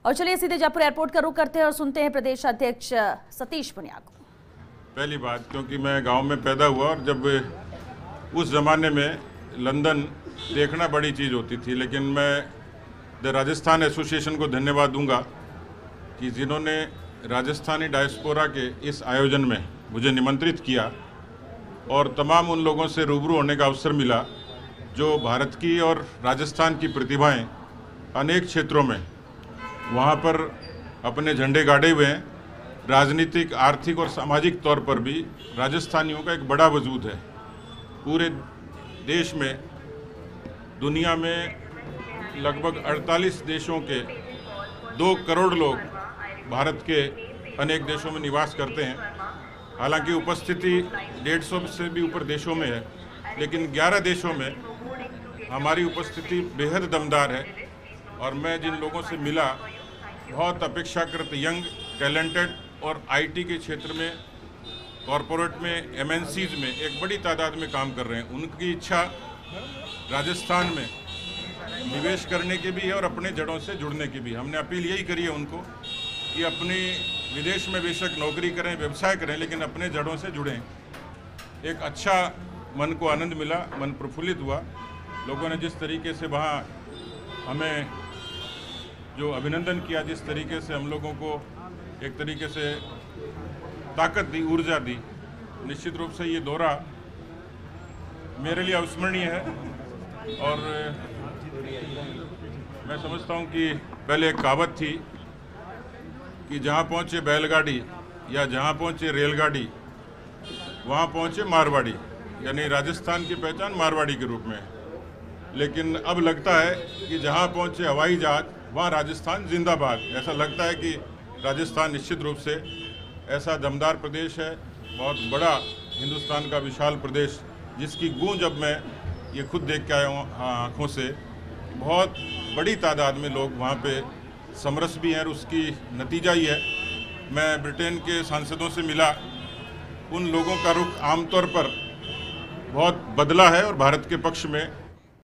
और चलिए सीधे जयपुर एयरपोर्ट का रुख करते हैं और सुनते हैं प्रदेश अध्यक्ष सतीश पुनिया को। पहली बात, क्योंकि मैं गांव में पैदा हुआ और जब उस ज़माने में लंदन देखना बड़ी चीज़ होती थी, लेकिन मैं द राजस्थान एसोसिएशन को धन्यवाद दूंगा कि जिन्होंने राजस्थानी डायस्पोरा के इस आयोजन में मुझे निमंत्रित किया और तमाम उन लोगों से रूबरू होने का अवसर मिला जो भारत की और राजस्थान की प्रतिभाएं अनेक क्षेत्रों में वहाँ पर अपने झंडे गाड़े हुए हैं। राजनीतिक, आर्थिक और सामाजिक तौर पर भी राजस्थानियों का एक बड़ा वजूद है। पूरे देश में, दुनिया में लगभग 48 देशों के 2 करोड़ लोग भारत के अनेक देशों में निवास करते हैं। हालांकि उपस्थिति 150 से भी ऊपर देशों में है, लेकिन 11 देशों में हमारी उपस्थिति बेहद दमदार है। और मैं जिन लोगों से मिला, बहुत अपेक्षाकृत यंग, टैलेंटेड और आईटी के क्षेत्र में, कॉरपोरेट में, एमएनसीज में एक बड़ी तादाद में काम कर रहे हैं। उनकी इच्छा राजस्थान में निवेश करने की भी है और अपने जड़ों से जुड़ने की भी। हमने अपील यही करी है उनको कि अपनी विदेश में बेशक नौकरी करें, व्यवसाय करें, लेकिन अपने जड़ों से जुड़ें। एक अच्छा मन को आनंद मिला, मन प्रफुल्लित हुआ। लोगों ने जिस तरीके से वहाँ हमें जो अभिनंदन किया, जिस तरीके से हम लोगों को एक तरीके से ताकत दी, ऊर्जा दी, निश्चित रूप से ये दौरा मेरे लिए अविस्मरणीय है। और मैं समझता हूँ कि पहले एक कहावत थी कि जहाँ पहुँचे बैलगाड़ी या जहाँ पहुँचे रेलगाड़ी, वहाँ पहुँचे मारवाड़ी, यानी राजस्थान की पहचान मारवाड़ी के रूप में है। लेकिन अब लगता है कि जहाँ पहुँचे हवाई जहाज, वहाँ राजस्थान जिंदाबाद। ऐसा लगता है कि राजस्थान निश्चित रूप से ऐसा दमदार प्रदेश है, बहुत बड़ा हिंदुस्तान का विशाल प्रदेश, जिसकी गूंज अब मैं ये खुद देख के आया हूँ आँखों से। बहुत बड़ी तादाद में लोग वहाँ पे समरस भी हैं और उसकी नतीजा ही है। मैं ब्रिटेन के सांसदों से मिला, उन लोगों का रुख आमतौर पर बहुत बदला है और भारत के पक्ष में